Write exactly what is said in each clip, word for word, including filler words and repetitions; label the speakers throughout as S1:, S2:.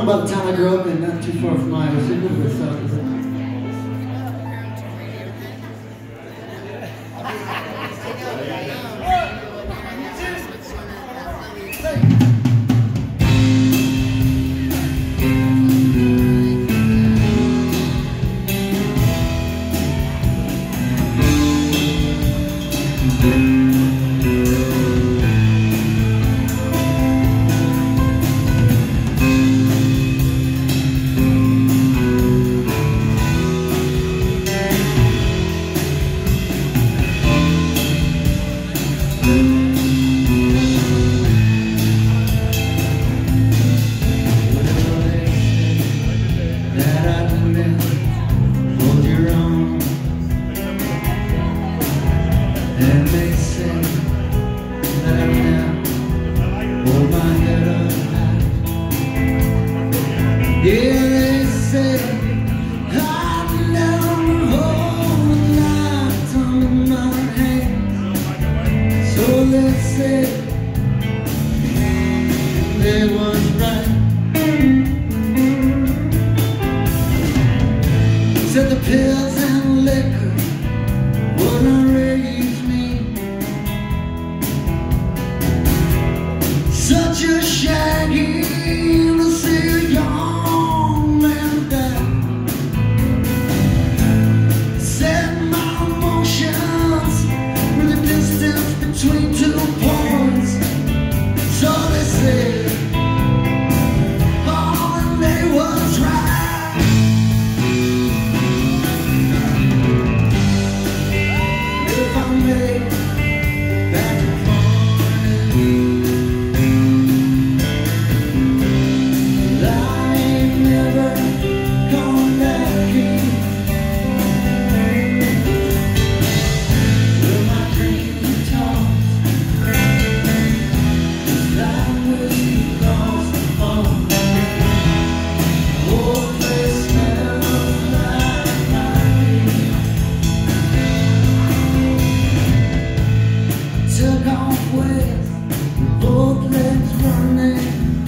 S1: around about the time I grew up and not too far from Iowa City, a little bit south of that.
S2: And they say that I'm now hold my head up high. Yeah, they say I'm never hold a lifetime in my hands. So they say they was right. Said the pills and liquor would not raise me. Such a shaggy to see a young man die. Set my emotions with the distance between two points. So they said, oh, and they was right. If I made back to Parnell, took off with both legs running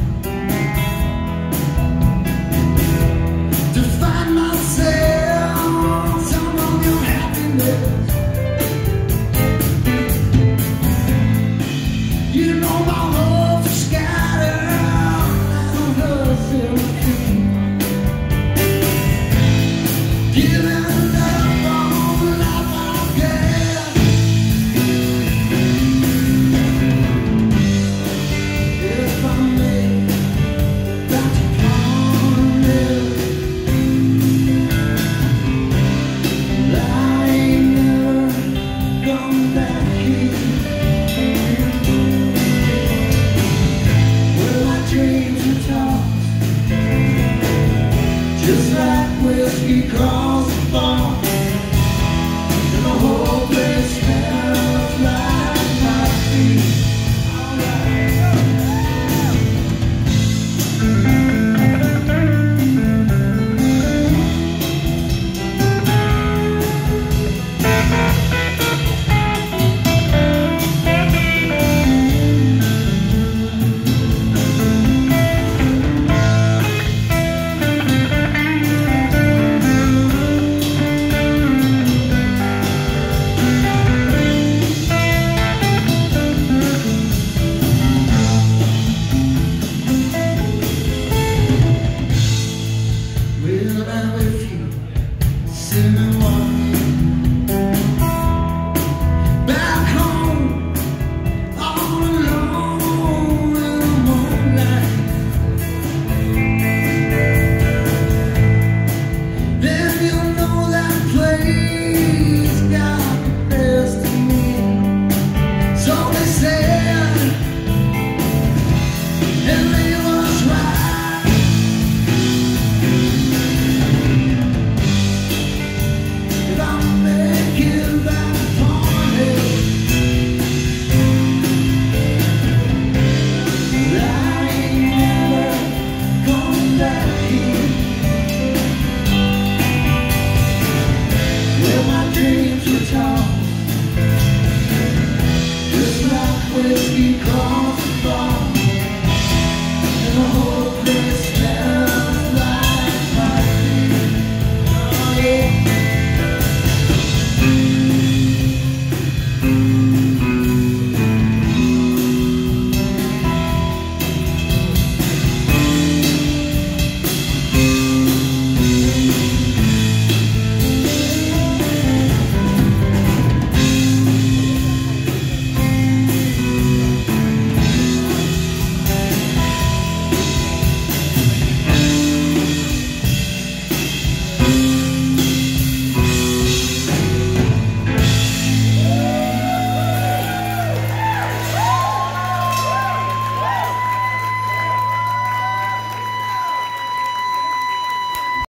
S2: to find myself some of your happiness. You know my love for scattered and hustle free, giving up on the life I've got. If I made back to Parnell, I ain't never come back here. Well, my dreams are tossed just like whiskey across the bar, and the whole place smells like my feet. Well, I'm with you, sitting walking back home, all alone in the moonlight. Then you know that place got the best of me. So they said, and they was right. If I'm making back Parnell, I ain't never coming back here. Well, my dreams were tossed just like whiskey across